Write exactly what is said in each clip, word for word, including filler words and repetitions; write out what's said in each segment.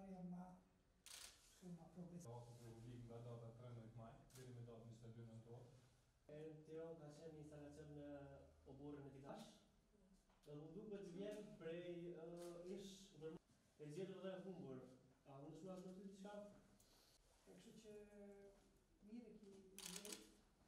jam insomma progressivo. Republik nga data tridhjetë maj deri me datën njëzet e dy nëntor. Në Tiranë ka qenë një instalacion në oborrin e Titash. Dhe më duket vjen prej uh, ish e zgjedhur dhe e humbur. A mund të shkruash më ty diçka? Kështu që mirë ki idej.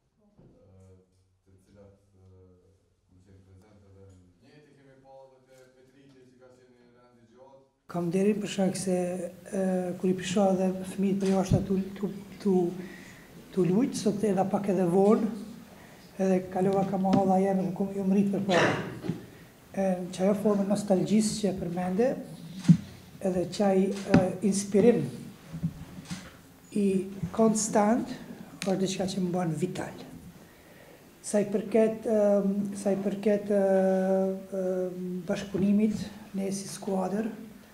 Të cilat më qenë prezente dhe njëti kemi pa dhe të Petriti që ka qenë në rendi gjatë. Kam deri për shkak se kur i pisha dhe fëmijët për jashtë tu tu tu tu lujt, sot edhe pak edhe vonë, edhe kalova ka mahalla jemi ku ju mrit për para. Që ajo formë nostalgjisë që përmende, edhe qaj inspirim i konstant, është diçka që më bën vital. Sa i përket, sa i përket bashkëpunimit, ne si skuadër,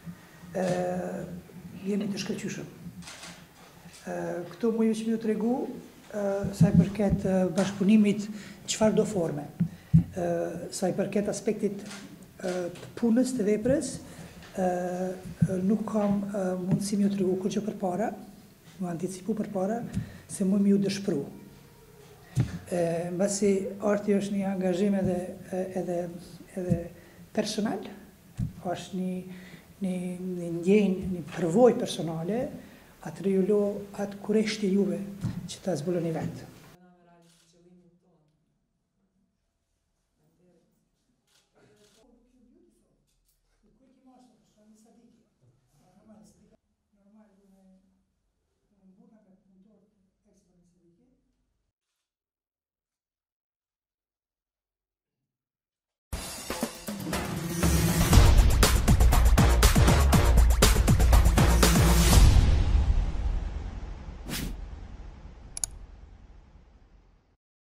jemi të shkëlqyshëm. Këtu mu ju që mi ju të regu, sa i përket bashkëpunimit çfarë do forme. Sa i përket aspektit punës të veprës, nuk kam mundësi mi ju të regu kur që për para, mu anticipu për para, se mu mi ju dëshpru. Mbasi arti është një angazhim edhe, edhe, edhe personal, është një, një, një ndjenjë, një përvoj personale, atë ju lo atë kureshti juve që ta zbuloni vetë.